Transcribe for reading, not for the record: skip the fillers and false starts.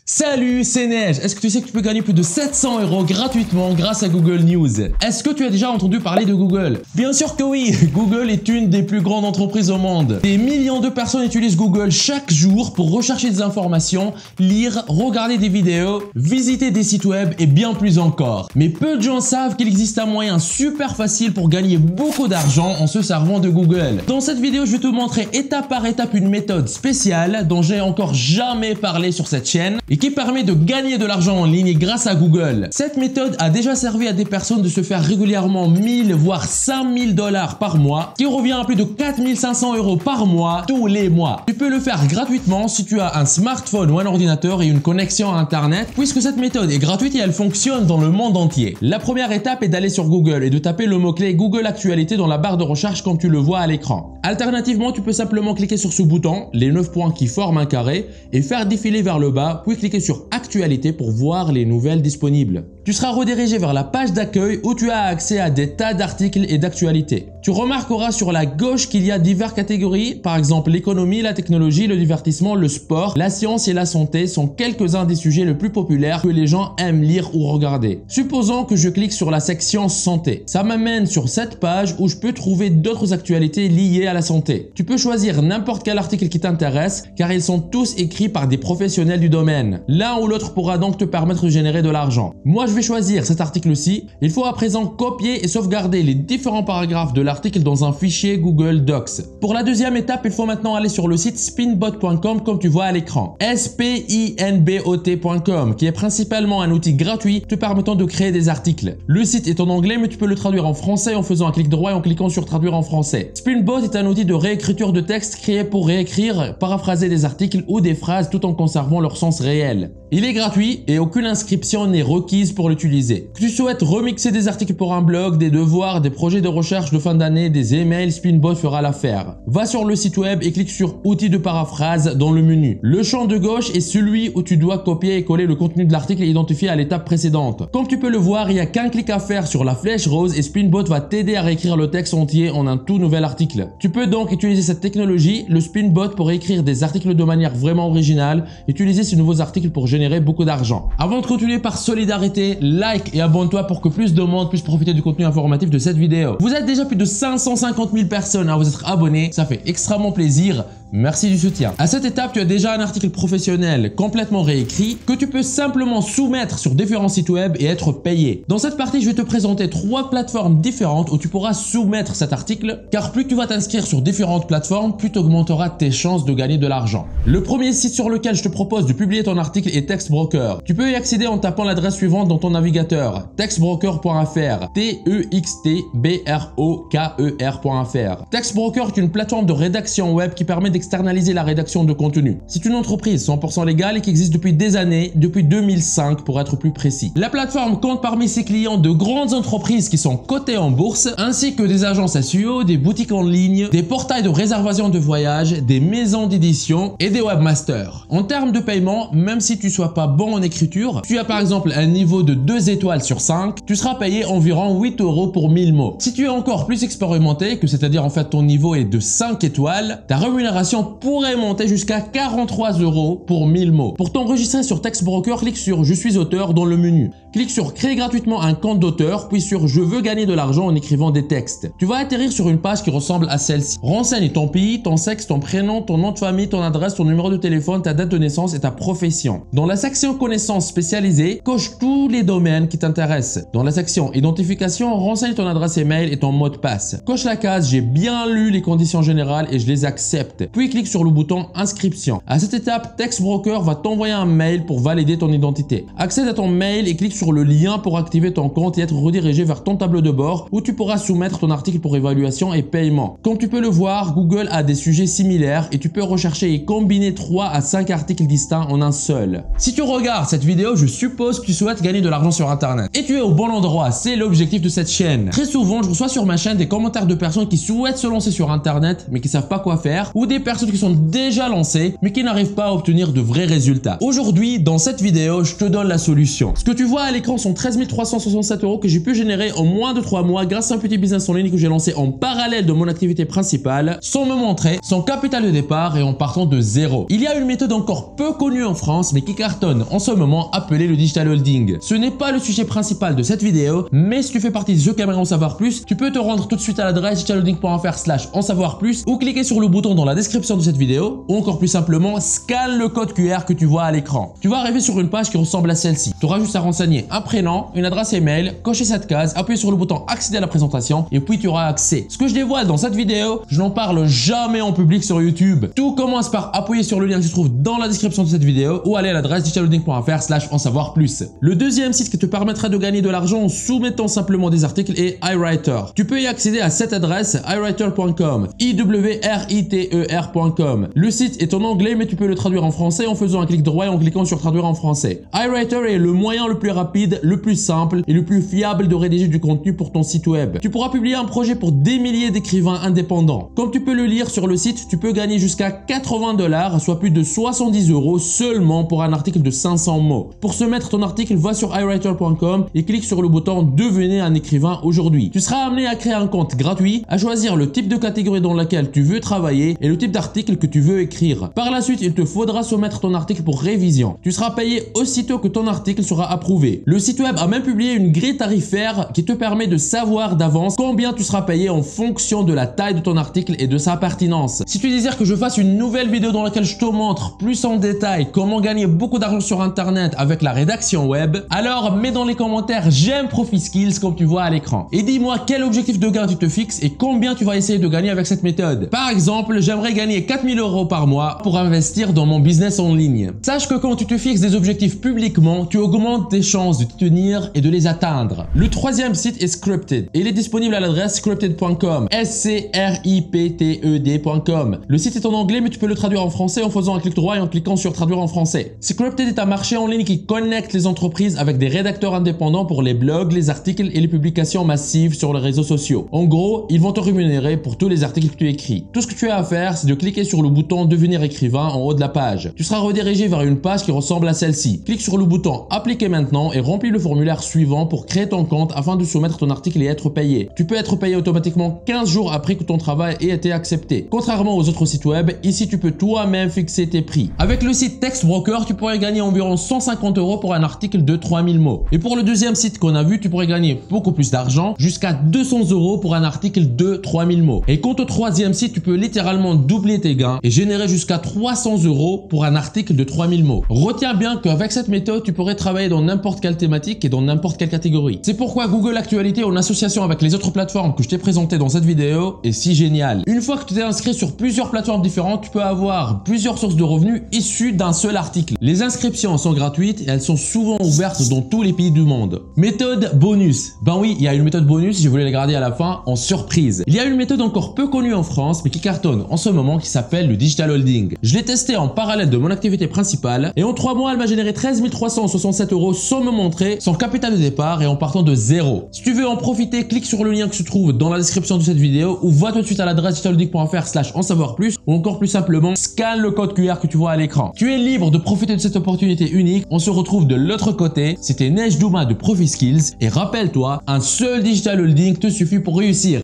Salut, c'est Neige. Est-ce que tu sais que tu peux gagner plus de 700 € gratuitement grâce à Google News? Est-ce que tu as déjà entendu parler de Google? Bien sûr que oui. Google est une des plus grandes entreprises au monde. Des millions de personnes utilisent Google chaque jour pour rechercher des informations, lire, regarder des vidéos, visiter des sites web et bien plus encore. Mais peu de gens savent qu'il existe un moyen super facile pour gagner beaucoup d'argent en se servant de Google. Dans cette vidéo, je vais te montrer étape par étape une méthode spéciale dont j'ai encore jamais parlé sur cette chaîne et qui permet de gagner de l'argent en ligne grâce à Google. Cette méthode a déjà servi à des personnes de se faire régulièrement 1000 voire 5000 $ par mois, qui revient à plus de 4500 € par mois tous les mois. Tu peux le faire gratuitement si tu as un smartphone ou un ordinateur et une connexion à internet, puisque cette méthode est gratuite et elle fonctionne dans le monde entier. La première étape est d'aller sur Google et de taper le mot-clé Google Actualité dans la barre de recherche comme tu le vois à l'écran. Alternativement, tu peux simplement cliquer sur ce bouton, les 9 points qui forment un carré, et faire défiler vers le bas, puis cliquer sur Actualité pour voir les nouvelles disponibles. Tu seras redirigé vers la page d'accueil où tu as accès à des tas d'articles et d'actualités. Tu remarqueras sur la gauche qu'il y a diverses catégories, par exemple l'économie, la technologie, le divertissement, le sport, la science et la santé sont quelques-uns des sujets les plus populaires que les gens aiment lire ou regarder. Supposons que je clique sur la section santé. Ça m'amène sur cette page où je peux trouver d'autres actualités liées à la santé. Tu peux choisir n'importe quel article qui t'intéresse car ils sont tous écrits par des professionnels du domaine. L'un ou l'autre pourra donc te permettre de générer de l'argent. Moi, je vais choisir cet article-ci. Il faut à présent copier et sauvegarder les différents paragraphes de l'article dans un fichier Google Docs. Pour la deuxième étape, il faut maintenant aller sur le site spinbot.com comme tu vois à l'écran. spinbot.com qui est principalement un outil gratuit te permettant de créer des articles. Le site est en anglais mais tu peux le traduire en français en faisant un clic droit et en cliquant sur traduire en français. Spinbot est un outil de réécriture de texte créé pour réécrire, paraphraser des articles ou des phrases tout en conservant leur sens réel. Il est gratuit et aucune inscription n'est requise pour l'utiliser. Que tu souhaites remixer des articles pour un blog, des devoirs, des projets de recherche de fin d'année, des emails, Spinbot fera l'affaire. Va sur le site web et clique sur outils de paraphrase dans le menu. Le champ de gauche est celui où tu dois copier et coller le contenu de l'article identifié à l'étape précédente. Comme tu peux le voir, il n'y a qu'un clic à faire sur la flèche rose et Spinbot va t'aider à réécrire le texte entier en un tout nouvel article. Tu peux donc utiliser cette technologie, le Spinbot, pour écrire des articles de manière vraiment originale, utiliser ces nouveaux articles pour générer beaucoup d'argent. Avant de continuer, par solidarité, like et abonne-toi pour que plus de monde puisse profiter du contenu informatif de cette vidéo. Vous êtes déjà plus de 550 000 personnes à vous être abonnés, ça fait extrêmement plaisir. Merci du soutien. À cette étape, tu as déjà un article professionnel complètement réécrit que tu peux simplement soumettre sur différents sites web et être payé. Dans cette partie, je vais te présenter 3 plateformes différentes où tu pourras soumettre cet article, car plus tu vas t'inscrire sur différentes plateformes, plus tu augmenteras tes chances de gagner de l'argent. Le premier site sur lequel je te propose de publier ton article est Textbroker. Tu peux y accéder en tapant l'adresse suivante dans ton navigateur, textbroker.fr, textbroker.fr. Textbroker est une plateforme de rédaction web qui permet d'externaliser la rédaction de contenu. C'est une entreprise 100% légale et qui existe depuis des années, depuis 2005 pour être plus précis. La plateforme compte parmi ses clients de grandes entreprises qui sont cotées en bourse, ainsi que des agences SEO, des boutiques en ligne, des portails de réservation de voyage, des maisons d'édition et des webmasters. En termes de paiement, même si tu sois pas bon en écriture, tu as par exemple un niveau de 2 étoiles sur 5, tu seras payé environ 8 € pour 1000 mots. Si tu es encore plus expérimenté, que c'est-à-dire en fait ton niveau est de 5 étoiles, ta rémunération pourrait monter jusqu'à 43 € pour 1000 mots. Pour t'enregistrer sur Textbroker, clique sur Je suis auteur dans le menu. Clique sur Créer gratuitement un compte d'auteur, puis sur Je veux gagner de l'argent en écrivant des textes. Tu vas atterrir sur une page qui ressemble à celle-ci. Renseigne ton pays, ton sexe, ton prénom, ton nom de famille, ton adresse, ton numéro de téléphone, ta date de naissance et ta profession. Dans la section connaissances spécialisées, coche tous les domaines qui t'intéressent. Dans la section identification, renseigne ton adresse email et ton mot de passe. Coche la case J'ai bien lu les conditions générales et je les accepte. Puis clique sur le bouton inscription. À cette étape, Textbroker va t'envoyer un mail pour valider ton identité. Accède à ton mail et clique sur le lien pour activer ton compte et être redirigé vers ton tableau de bord où tu pourras soumettre ton article pour évaluation et paiement. Comme tu peux le voir, Google a des sujets similaires et tu peux rechercher et combiner 3 à 5 articles distincts en un seul. Si tu regardes cette vidéo, je suppose que tu souhaites gagner de l'argent sur internet. Et tu es au bon endroit, c'est l'objectif de cette chaîne. Très souvent, je reçois sur ma chaîne des commentaires de personnes qui souhaitent se lancer sur internet mais qui savent pas quoi faire, ou des personnes qui sont déjà lancées mais qui n'arrivent pas à obtenir de vrais résultats. Aujourd'hui, dans cette vidéo, je te donne la solution. Ce que tu vois à l'écran sont 13 367 € que j'ai pu générer en moins de 3 mois grâce à un petit business en ligne que j'ai lancé en parallèle de mon activité principale, sans me montrer, sans capital de départ et en partant de zéro. Il y a une méthode encore peu connue en France mais qui cartonne en ce moment appelée le digital holding. Ce n'est pas le sujet principal de cette vidéo, mais si tu fais partie de ceux qui aimeraient en savoir plus, tu peux te rendre tout de suite à l'adresse digitalholding.fr/en savoir plus ou cliquer sur le bouton dans la description de cette vidéo ou encore plus simplement, scanne le code QR que tu vois à l'écran. Tu vas arriver sur une page qui ressemble à celle-ci. Tu auras juste à renseigner un prénom, une adresse email, cocher cette case, appuyer sur le bouton accéder à la présentation et puis tu auras accès. Ce que je dévoile dans cette vidéo, je n'en parle jamais en public sur YouTube. Tout commence par appuyer sur le lien qui se trouve dans la description de cette vidéo ou aller à l'adresse digitalholding.fr/en savoir plus. Le deuxième site qui te permettra de gagner de l'argent en soumettant simplement des articles est iWriter. Tu peux y accéder à cette adresse iWriter.com, iWriter.com. Le site est en anglais mais tu peux le traduire en français en faisant un clic droit et en cliquant sur traduire en français. iWriter est le moyen le plus rapide, le plus simple et le plus fiable de rédiger du contenu pour ton site web. Tu pourras publier un projet pour des milliers d'écrivains indépendants. Comme tu peux le lire sur le site, tu peux gagner jusqu'à 80 $, soit plus de 70 € seulement pour un article de 500 mots. Pour soumettre ton article, va sur iWriter.com et clique sur le bouton devenez un écrivain aujourd'hui. Tu seras amené à créer un compte gratuit, à choisir le type de catégorie dans laquelle tu veux travailler et le type d'article que tu veux écrire. Par la suite, il te faudra soumettre ton article pour révision. Tu seras payé aussitôt que ton article sera approuvé. Le site web a même publié une grille tarifaire qui te permet de savoir d'avance combien tu seras payé en fonction de la taille de ton article et de sa pertinence. Si tu désires que je fasse une nouvelle vidéo dans laquelle je te montre plus en détail comment gagner beaucoup d'argent sur internet avec la rédaction web, alors mets dans les commentaires j'aime ProfitSkills comme tu vois à l'écran. Et dis-moi quel objectif de gain tu te fixes et combien tu vas essayer de gagner avec cette méthode. Par exemple, j'aimerais gagner 4000 € par mois pour investir dans mon business en ligne. Sache que quand tu te fixes des objectifs publiquement, tu augmentes tes chances de t'y tenir et de les atteindre. Le troisième site est Scripted et il est disponible à l'adresse scripted.com, scripted.com. Le site est en anglais mais tu peux le traduire en français en faisant un clic droit et en cliquant sur traduire en français. Scripted est un marché en ligne qui connecte les entreprises avec des rédacteurs indépendants pour les blogs, les articles et les publications massives sur les réseaux sociaux. En gros, ils vont te rémunérer pour tous les articles que tu écris. Tout ce que tu as à faire, c'est de cliquer sur le bouton devenir écrivain en haut de la page. Tu seras redirigé vers une page qui ressemble à celle-ci. Clique sur le bouton appliquer maintenant et remplis le formulaire suivant pour créer ton compte afin de soumettre ton article et être payé. Tu peux être payé automatiquement 15 jours après que ton travail ait été accepté. Contrairement aux autres sites web, ici tu peux toi-même fixer tes prix. Avec le site Textbroker, tu pourrais gagner environ 150 € pour un article de 3000 mots. Et pour le deuxième site qu'on a vu, tu pourrais gagner beaucoup plus d'argent, jusqu'à 200 € pour un article de 3000 mots. Et quant au troisième site, tu peux littéralement doubler tes gains et générer jusqu'à 300 € pour un article de 3000 mots. Retiens bien qu'avec cette méthode, tu pourrais travailler dans n'importe quelle thématique et dans n'importe quelle catégorie. C'est pourquoi Google Actualité, en association avec les autres plateformes que je t'ai présentées dans cette vidéo, est si génial. Une fois que tu t'es inscrit sur plusieurs plateformes différentes, tu peux avoir plusieurs sources de revenus issues d'un seul article. Les inscriptions sont gratuites et elles sont souvent ouvertes dans tous les pays du monde. Méthode bonus. Ben oui, il y a une méthode bonus, je voulais la garder à la fin en surprise. Il y a une méthode encore peu connue en France mais qui cartonne en ce moment qui s'appelle le digital holding. Je l'ai testé en parallèle de mon activité principale et en 3 mois elle m'a généré 13 367 € sans me montrer, sans capital de départ et en partant de zéro. Si tu veux en profiter, clique sur le lien qui se trouve dans la description de cette vidéo ou va tout de suite à l'adresse digitalholding.fr/en savoir plus ou encore plus simplement scanne le code QR que tu vois à l'écran. Tu es libre de profiter de cette opportunité unique. On se retrouve de l'autre côté. C'était Neige Douma de ProfitSkills et rappelle-toi, un seul digital holding te suffit pour réussir.